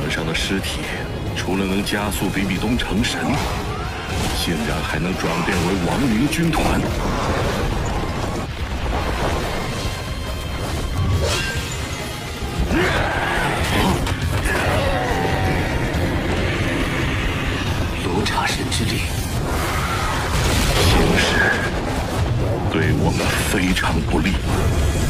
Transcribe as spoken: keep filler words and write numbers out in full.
场上的尸体，除了能加速比比东成神，竟然还能转变为亡灵军团。 罗刹神之力， 形势对我们非常不利。